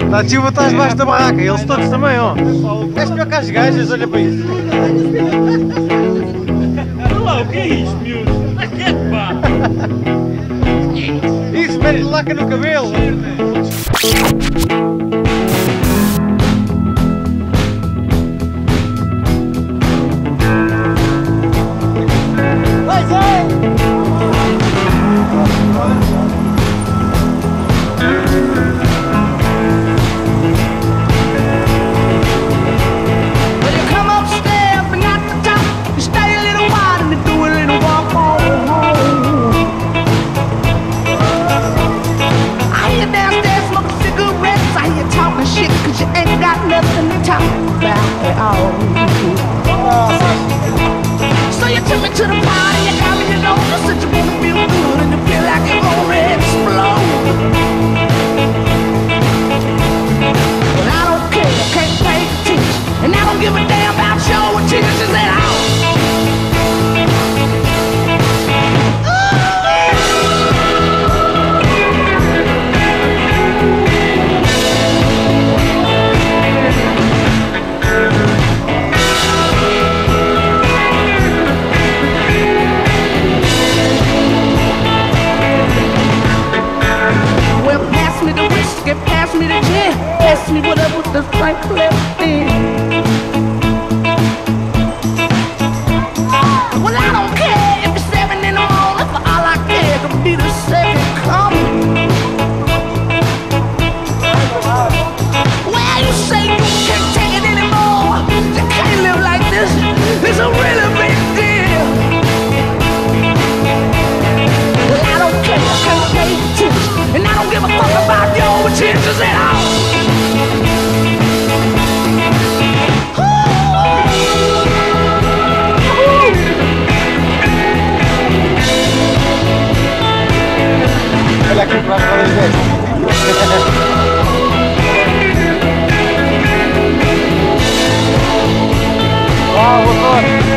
Está de chuva, estás debaixo da barraca, eles todos também, ó. És pior que as gajas, olha para isso. Olha lá, o que é isto, miúdo? Está quieto, pá! Isso, mete-lhe laca no cabelo. So you took me to the party, you got me, you know, you said you wanna feel good and you feel like you're gonna explode. But I don't care, can't pay attention, and I don't give a damn about your intentions at all. Pass me the gin, pass me whatever the Frank left in. Well, I don't care if it's 7 in the morning, for all I care to be the second coming. Well, you say you can't take it anymore, you can't live like this, it's a really big deal. Well, I don't care, I can't pay attention, and I don't give a fuck about your intentions at all. Olha aqui para as rodas destas. Uau, motor!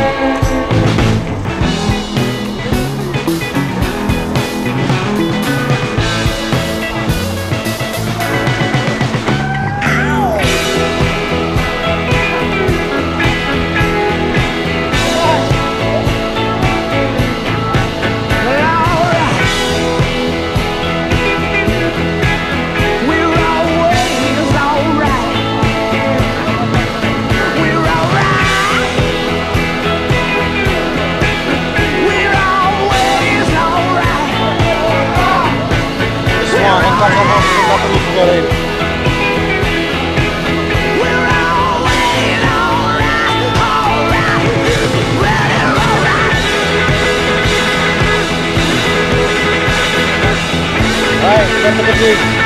Vai, senta comigo.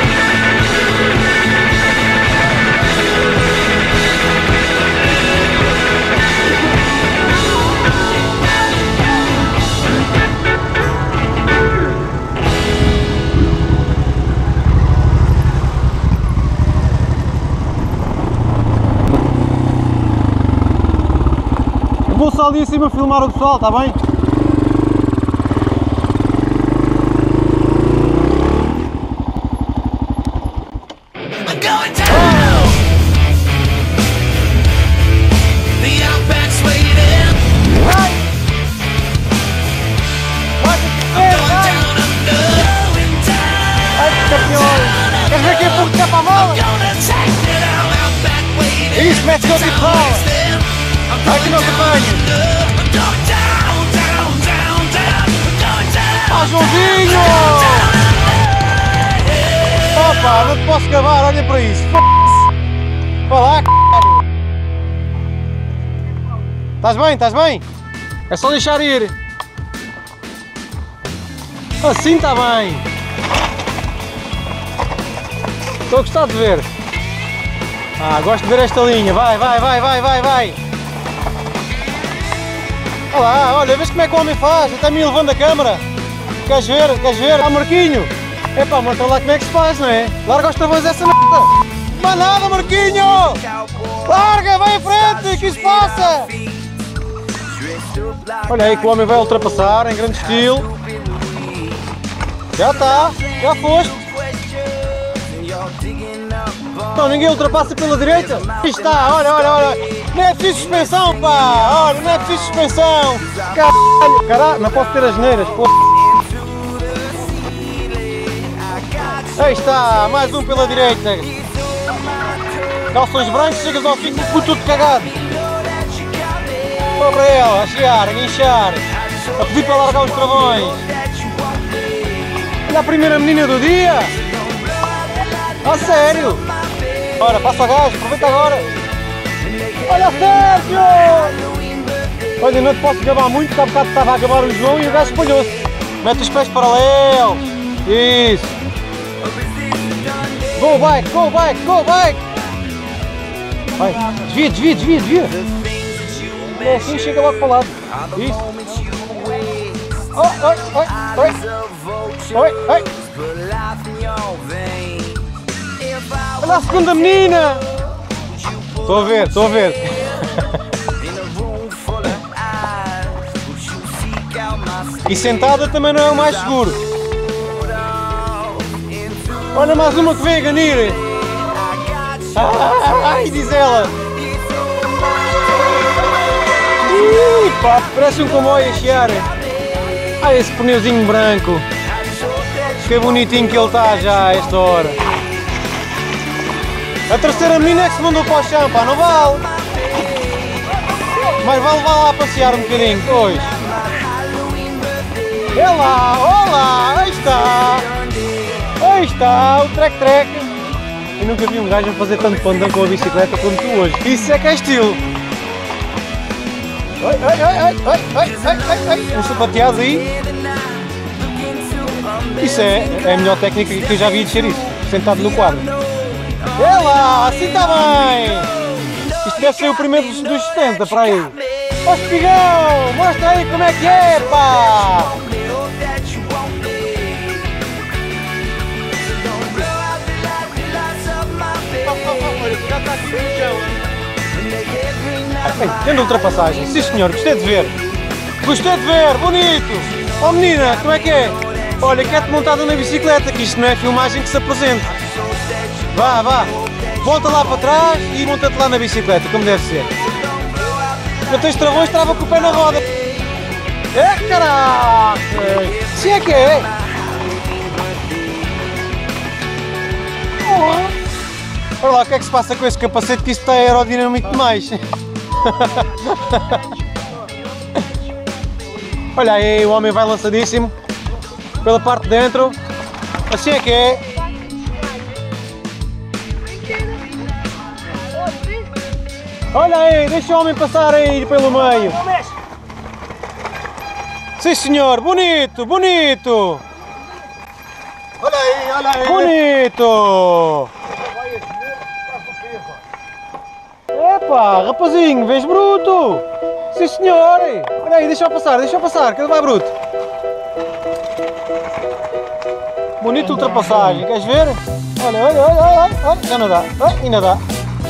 Eu vou só ali em cima filmar o pessoal, está bem? Queres ver quem pouco tempo a bola? Isso, mete-se com tipo bola! Vai que não te apanhas! Ah, Joãozinho! Opa, não te posso gravar, olha para isso! F***se! Vai lá, c***! Estás bem, estás bem? É só deixar ir! Assim está bem! Estou a gostar de ver. Ah, gosto de ver esta linha. Vai, vai, vai, vai, vai, vai. Olha lá, olha, vês como é que o homem faz? Até me levando a câmara. Queres ver? Queres ver? Ah, Marquinho. Epá, mostra lá como é que se faz, não é? Larga os travões essa merda. Não há nada, Marquinho. Larga, vai em frente, que isso passa. Olha aí que o homem vai ultrapassar em grande estilo. Já está, já foste. Então ninguém ultrapassa pela direita? Aqui está, olha, olha, olha. Não é preciso suspensão, pá. Olha, não é preciso suspensão. Caralho, caralho, não posso ter as neiras, pô. Aí está, mais um pela direita. Calções brancos, chegas ao fim com tudo cagado. Vou para ela, a chegar, a guinchar, a pedir para largar os travões. Olha a primeira menina do dia. A sério. Ora, passa o gás, aproveita agora. Olha, Sérgio! Olha, não te posso gabar muito, porque há bocado estava a gabar o João e o gajo espalhou-se. Mete os pés paralelos. Isso. Go bike, go bike, go bike! Vai, desvia, desvia, desvia, desvia! É assim, chega logo para o lado. Isso! Oi, oi, oi, oi! Oi, oi! Olha a segunda menina! Estou a ver, estou a ver! E sentada também não é o mais seguro. Olha mais uma que vem a ganir! Ai, diz ela! Pá, parece um comboio a chiar! Ai, esse pneuzinho branco! Que bonitinho que ele está já a esta hora! A terceira menina é que se mandou para o chão, pá, não vale! Mas vale lá passear um bocadinho, pois! É lá, olá, aí está! Aí está o trek-trek! Eu nunca vi um gajo a fazer tanto pandão com a bicicleta como tu hoje. Isso é que é estilo! Ai, ai, ai, ai, ai, ai, ai, ai, um sapateado aí! Isso é a melhor técnica que eu já vi descer isso, sentado no quadro. É lá, assim está bem! Isto deve ser o primeiro dos 70 para aí. Ó espigão, mostra aí como é que é, pá! Já está aqui no chão. Tendo ultrapassagem, sim senhor, gostei de ver. Gostei de ver, bonito! Oh menina, como é que é? Olha, quer-te montada na bicicleta, que isto não é filmagem que se apresente. Vá, vá, volta lá para trás e monta-te lá na bicicleta, como deve ser. Não tens travões, trava com o pé na roda. É caraca! Sim é que é! Olha lá, o que é que se passa com esse capacete, que isto está aerodinâmico demais. Olha aí, o homem vai lançadíssimo pela parte de dentro. Assim é que é. Olha aí, deixa o homem passar aí pelo meio. Sim senhor, bonito, bonito. Olha aí, olha aí. Bonito. Epá, rapazinho, vês bruto. Sim senhor. Olha aí, deixa-o passar, que ele vai bruto. Bonita ultrapassagem, queres ver? Olha, olha, olha, olha, olha, já não dá, ainda dá.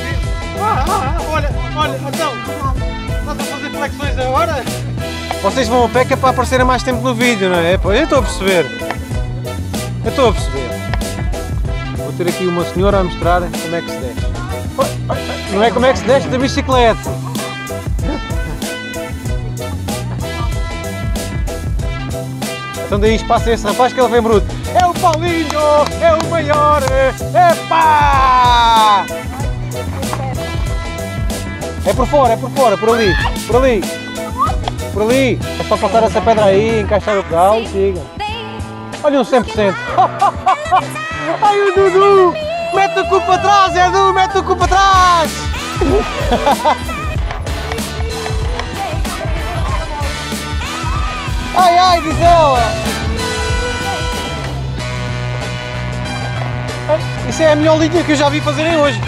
Olha, então, estás a fazer flexões agora? Vocês vão a pé que é para aparecerem mais tempo no vídeo, não é? Pois eu estou a perceber. Eu estou a perceber. Vou ter aqui uma senhora a mostrar como é que se desce. Não é como é que se desce da bicicleta. Então daí passa esse rapaz que ele vem bruto. É o Paulinho, é o maior, epá! É por fora, por ali, por ali. Por ali. É só passar essa pedra aí, encaixar o pedal e siga. Olha um 100%. Ai o Dudu! Mete o cu para trás, Edu, mete o cu para trás! Ai, ai, diz ela! Isso é a melhor linha que eu já vi fazerem hoje.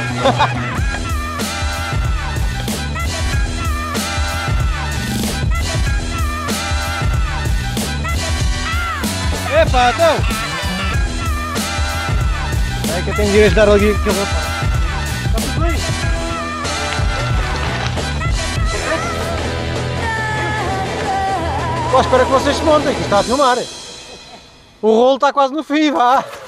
Epá, então! É que eu tenho de ir ajudar ali aquele rapaz. Está tudo bem? Estou à espera que vocês se montem, que está a filmar. O rolo está quase no fim, vá!